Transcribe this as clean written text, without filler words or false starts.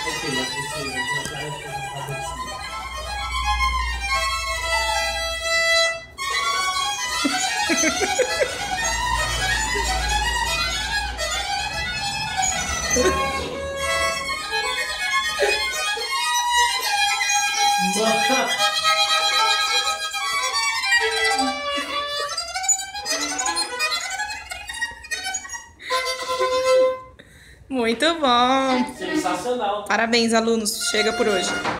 Ok, a professora já vai fazer assim. Nossa! Muito bom. Sensacional. Parabéns, alunos. Chega por hoje.